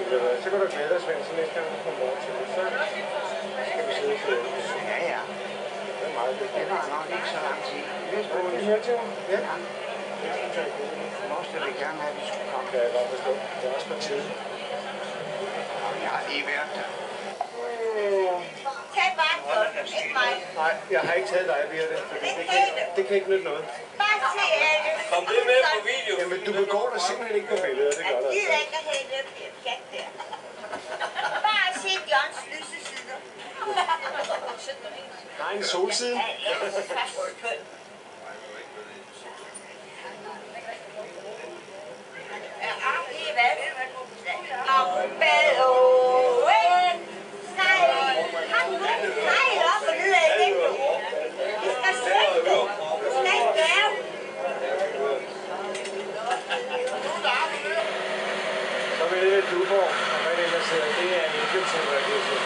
Så kan du glæde dig, Svend, så næste gang du kommer over til det, så skal vi sidde for det. Ja, ja. Det er meget godt. Det var nok ikke så lang tid. Skal du høre til mig? Ja. Måske vil gerne have, at vi skulle komme. Kan jeg godt forstå. Det er også på tide. Jeg har lige været der. Tag bare godt, ikke mig. Nej, jeg har ikke taget dig, Birte, fordi det kan ikke nytte noget. Bare se alle. Kom det med på video. Jamen, du begår dig simpelthen ikke på billeder, det gør Jeg der. gider ikke at have det pjat der. Bare se Johns lyse sider. Nej, en solside. Ja, fast køn. Ja, lige hvad? Og badoen. Nej, han nej op og ned ad den. Jeg skal slet ikke. Du skal ikke gøre. Så vil det lidt Duborg, og hvad det ellers hedder, det er en indkøbscenter.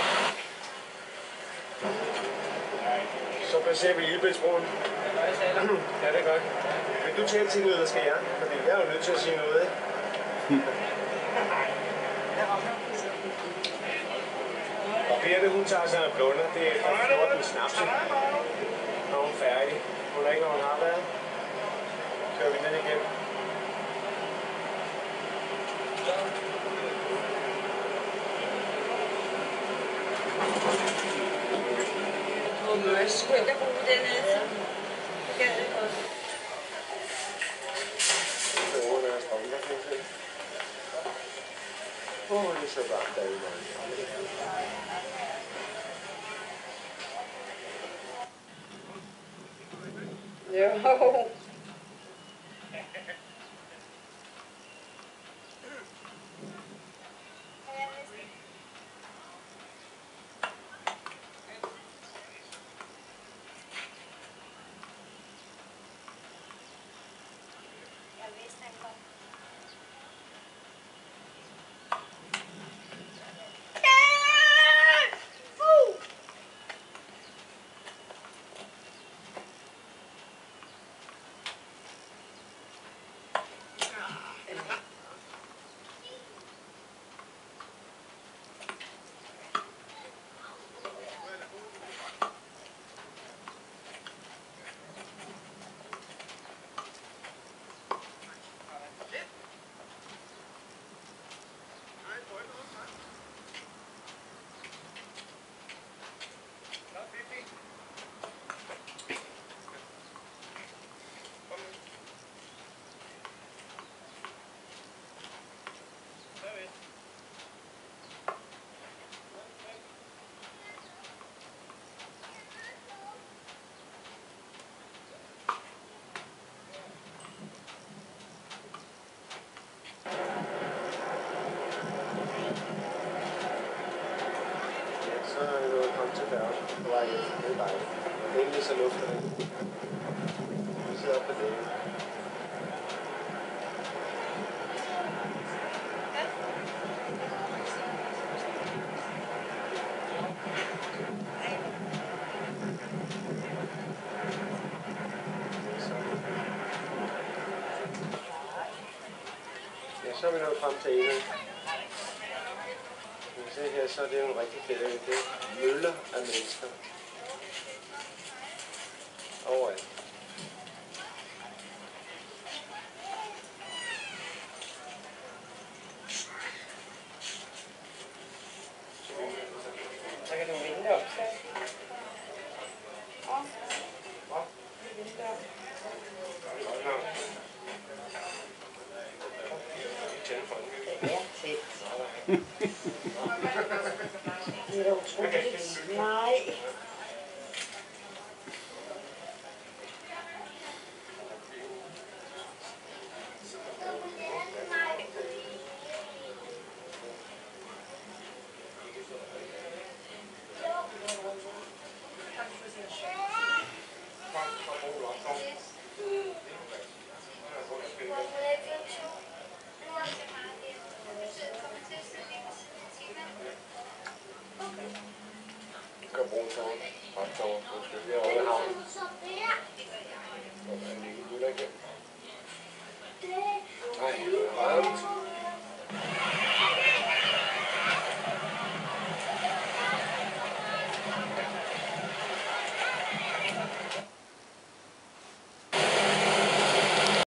Så passerer vi Lillebæltsbroen. Ja, det er godt. Vil du tale til noget, eller skal jeg? Fordi jeg er jo nødt til at sige noget, ikke? Og Birte, hun tager sig en blunder. Det er efter 14 snapse. Når hun er færdig. Hun er ikke, når hun har været. Så kører vi ned igen. Det er skønt at bruge dernede. Det gad jeg godt. Det er så varmt derude. Jo. På vej hjem. Det er dejligt. Endelig så lufter det. Vi sidder oppe på det. Ja, så er vi nået frem til enden. Se her, så er det en rigtig fed ø. Det er møller af mennesker. Overalt. Så kan du vente op. Ja, fedt. Det er utroligt. Nej. Kan bruge tårn. Optårn. Det er over havnen. Og der er en lille gutter igen. Nej, det er varmt.